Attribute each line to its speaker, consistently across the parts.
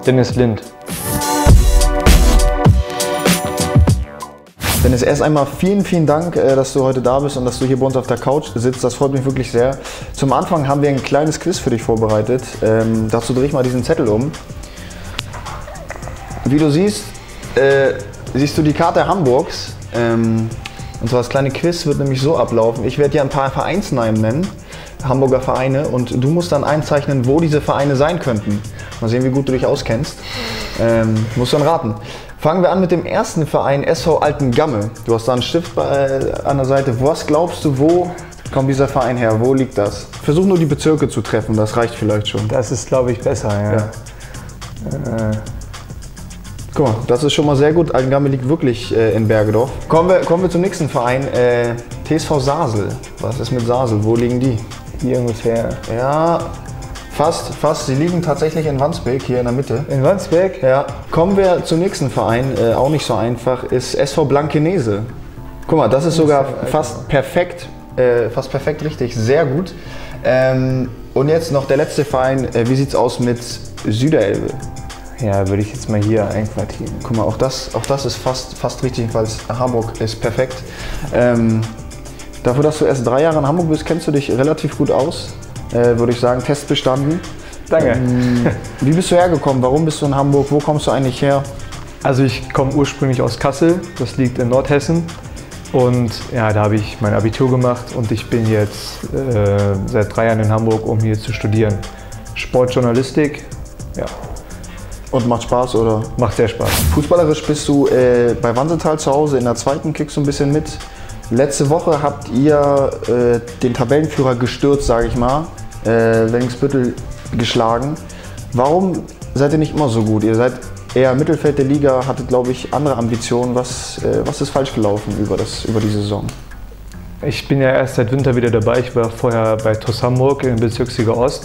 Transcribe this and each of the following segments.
Speaker 1: Dennis Lind.
Speaker 2: Dennis, erst einmal vielen Dank, dass du heute da bist und dass du hier bei uns auf der Couch sitzt. Das freut mich wirklich sehr. Zum Anfang haben wir ein kleines Quiz für dich vorbereitet. Dazu drehe ich mal diesen Zettel um. Wie du siehst, siehst du die Karte Hamburgs. Und zwar das kleine Quiz wird nämlich so ablaufen. Ich werde dir ein paar Vereinsnamen nennen, Hamburger Vereine, und du musst dann einzeichnen, wo diese Vereine sein könnten. Mal sehen, wie gut du dich auskennst. Musst du dann raten. Fangen wir an mit dem ersten Verein, SV Altengamme. Du hast da einen Stift an der Seite. Was glaubst du, wo kommt dieser Verein her? Wo liegt das? Versuch nur die Bezirke zu treffen, das reicht vielleicht schon.
Speaker 1: Das ist, glaube ich, besser, ja.
Speaker 2: Guck mal, das ist schon mal sehr gut. Altengamme liegt wirklich in Bergedorf. Kommen wir zum nächsten Verein, TSV Sasel. Was ist mit Sasel? Wo liegen die?
Speaker 1: Hier ungefähr.
Speaker 2: Ja, fast. Sie liegen tatsächlich in Wandsbek, hier in der Mitte.
Speaker 1: In Wandsbek?
Speaker 2: Ja. Kommen wir zum nächsten Verein, auch nicht so einfach, ist SV Blankenese. Guck mal, das ist sogar fast perfekt richtig, sehr gut. Und jetzt noch der letzte Verein, wie sieht's aus mit Süderelbe?
Speaker 1: Ja, würde ich jetzt mal hier einquartieren.
Speaker 2: Guck mal, auch das ist fast richtig, weil Hamburg ist perfekt. Dafür, dass du erst 3 Jahre in Hamburg bist, kennst du dich relativ gut aus. Würde ich sagen, Test bestanden.
Speaker 1: Danke.
Speaker 2: Wie bist du hergekommen? Warum bist du in Hamburg? Wo kommst du eigentlich her?
Speaker 1: Also ich komme ursprünglich aus Kassel, das liegt in Nordhessen. Und ja, da habe ich mein Abitur gemacht und ich bin jetzt seit 3 Jahren in Hamburg, um hier zu studieren. Sportjournalistik, ja.
Speaker 2: Und macht Spaß, oder?
Speaker 1: Macht sehr Spaß.
Speaker 2: Fußballerisch bist du bei Wansetal zu Hause, in der zweiten kickst du ein bisschen mit. Letzte Woche habt ihr den Tabellenführer gestürzt, sage ich mal, Wellingsbüttel geschlagen. Warum seid ihr nicht immer so gut? Ihr seid eher Mittelfeld der Liga, hattet, glaube ich, andere Ambitionen. Was ist falsch gelaufen über die Saison?
Speaker 1: Ich bin ja erst seit Winter wieder dabei. Ich war vorher bei TuS Hamburg in Bezirksliga Ost.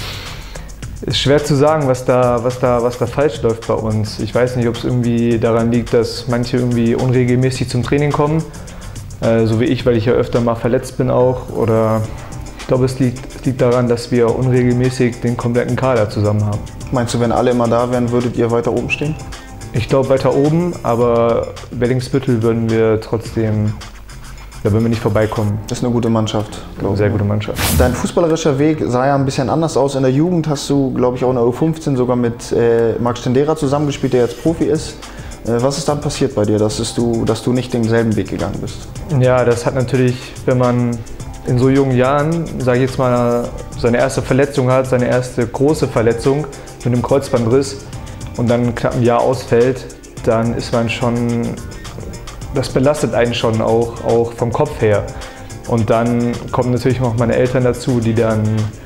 Speaker 1: Ist schwer zu sagen, was da falsch läuft bei uns. Ich weiß nicht, ob es irgendwie daran liegt, dass manche irgendwie unregelmäßig zum Training kommen. So wie ich, weil ich ja öfter mal verletzt bin auch. Oder ich glaube, es liegt daran, dass wir unregelmäßig den kompletten Kader zusammen haben.
Speaker 2: Meinst du, wenn alle immer da wären, würdet ihr weiter oben stehen?
Speaker 1: Ich glaube weiter oben, aber Wellingsbüttel würden wir trotzdem, da würden wir nicht vorbeikommen.
Speaker 2: Das ist eine gute Mannschaft, glaube ich.
Speaker 1: Sehr gute Mannschaft.
Speaker 2: Dein fußballerischer Weg sah ja ein bisschen anders aus. In der Jugend hast du, glaube ich, auch in der U15 sogar mit Max Stendera zusammengespielt, der jetzt Profi ist. Was ist dann passiert bei dir, dass du nicht denselben Weg gegangen bist?
Speaker 1: Ja, das hat natürlich, wenn man in so jungen Jahren, sage ich jetzt mal, seine erste Verletzung hat, seine erste große Verletzung mit einem Kreuzbandriss und dann knapp ein Jahr ausfällt, dann ist man schon, das belastet einen schon auch vom Kopf her. Und dann kommen natürlich noch meine Eltern dazu, die dann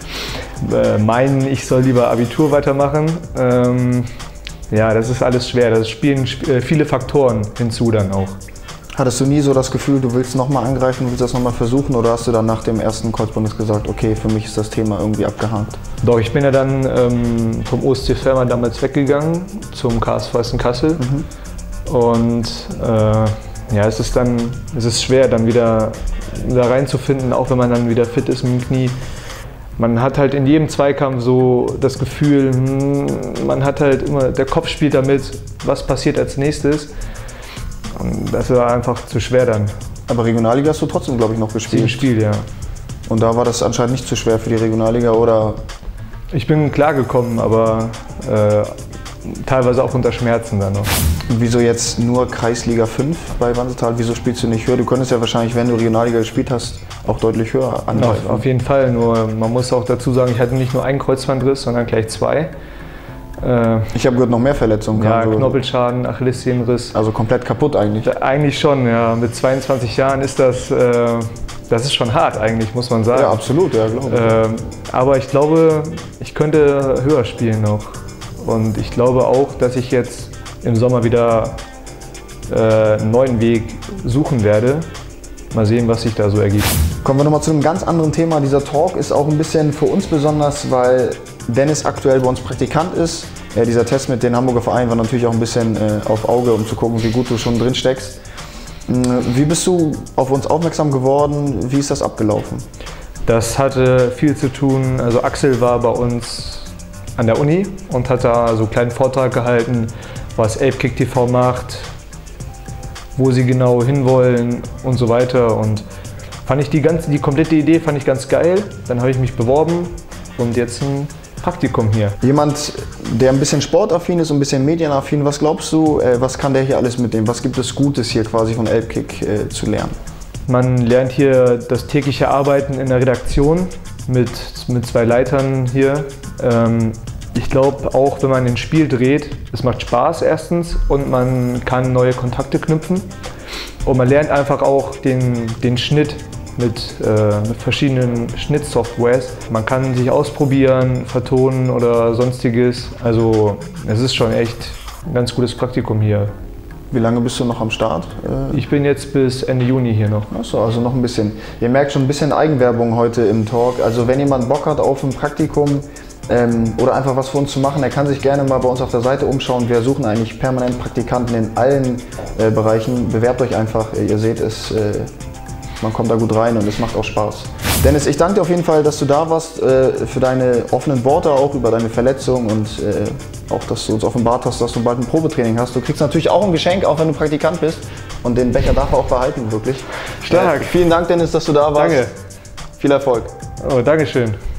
Speaker 1: meinen, ich soll lieber Abitur weitermachen. Ja, das ist alles schwer. Das spielen viele Faktoren hinzu dann auch.
Speaker 2: Hattest du nie so das Gefühl, du willst nochmal angreifen, willst das nochmal versuchen, oder hast du dann nach dem ersten Kreuzbandriss gesagt, okay, für mich ist das Thema irgendwie abgehakt?
Speaker 1: Doch, ich bin ja dann vom OSC Verma damals weggegangen zum KSV Essen-Kassel. Und ja, es ist schwer, dann wieder da reinzufinden, auch wenn man dann wieder fit ist mit dem Knie. Man hat halt in jedem Zweikampf so das Gefühl, man hat halt immer, der Kopf spielt damit, was passiert als nächstes. Und das war einfach zu schwer dann.
Speaker 2: Aber Regionalliga hast du trotzdem, glaube ich, noch gespielt.
Speaker 1: 7 Spiele, ja.
Speaker 2: Und da war das anscheinend nicht zu schwer für die Regionalliga, oder?
Speaker 1: Ich bin klargekommen, aber teilweise auch unter Schmerzen dann noch.
Speaker 2: Wieso jetzt nur Kreisliga 5 bei Wansetal? Wieso spielst du nicht höher? Du könntest ja wahrscheinlich, wenn du Regionalliga gespielt hast, auch deutlich höher angreifen.
Speaker 1: Auf jeden Fall, nur man muss auch dazu sagen, ich hatte nicht nur einen Kreuzbandriss, sondern gleich 2.
Speaker 2: Ich habe gehört, noch mehr Verletzungen.
Speaker 1: Ja, Knorpelschaden, Achillessehnenriss.
Speaker 2: Also komplett kaputt eigentlich?
Speaker 1: Eigentlich schon, ja. Mit 22 Jahren ist das ist schon hart eigentlich, muss man sagen.
Speaker 2: Ja, absolut, ja, glaube ich.
Speaker 1: Aber ich glaube, ich könnte höher spielen noch. Und ich glaube auch, dass ich jetzt im Sommer wieder einen neuen Weg suchen werde. Mal sehen, was sich da so ergibt.
Speaker 2: Kommen wir nochmal zu einem ganz anderen Thema. Dieser Talk ist auch ein bisschen für uns besonders, weil Dennis aktuell bei uns Praktikant ist. Dieser Test mit den Hamburger Vereinen war natürlich auch ein bisschen auf Auge, um zu gucken, wie gut du schon drin steckst. Wie bist du auf uns aufmerksam geworden? Wie ist das abgelaufen?
Speaker 1: Das hatte viel zu tun. Also Axel war bei uns an der Uni und hat da so einen kleinen Vortrag gehalten, was Apekick TV macht, wo sie genau hinwollen und so weiter. Und fand ich die komplette Idee fand ich ganz geil. Dann habe ich mich beworben und jetzt ein Praktikum hier.
Speaker 2: Jemand, der ein bisschen sportaffin ist und ein bisschen medienaffin, was glaubst du, was kann der hier alles mitnehmen? Was gibt es Gutes hier quasi von Apekick zu lernen?
Speaker 1: Man lernt hier das tägliche Arbeiten in der Redaktion mit 2 Leitern hier. Ich glaube auch, wenn man ein Spiel dreht, es macht Spaß erstens und man kann neue Kontakte knüpfen. Und man lernt einfach auch den Schnitt mit verschiedenen Schnittsoftwares. Man kann sich ausprobieren, vertonen oder sonstiges. Also es ist schon echt ein ganz gutes Praktikum hier.
Speaker 2: Wie lange bist du noch am Start?
Speaker 1: Ich bin jetzt bis Ende Juni hier noch.
Speaker 2: Achso, also noch ein bisschen. Ihr merkt schon ein bisschen Eigenwerbung heute im Talk. Also wenn jemand Bock hat auf ein Praktikum oder einfach was für uns zu machen, der kann sich gerne mal bei uns auf der Seite umschauen. Wir suchen eigentlich permanent Praktikanten in allen Bereichen. Bewerbt euch einfach. Ihr seht es, man kommt da gut rein und es macht auch Spaß. Dennis, ich danke dir auf jeden Fall, dass du da warst, für deine offenen Worte auch über deine Verletzung und auch, dass du uns offenbart hast, dass du bald ein Probetraining hast. Du kriegst natürlich auch ein Geschenk, auch wenn du Praktikant bist. Und den Becher darf er auch behalten, wirklich.
Speaker 1: Stark.
Speaker 2: Vielen Dank, Dennis, dass du da warst.
Speaker 1: Danke.
Speaker 2: Viel Erfolg.
Speaker 1: Oh, Dankeschön.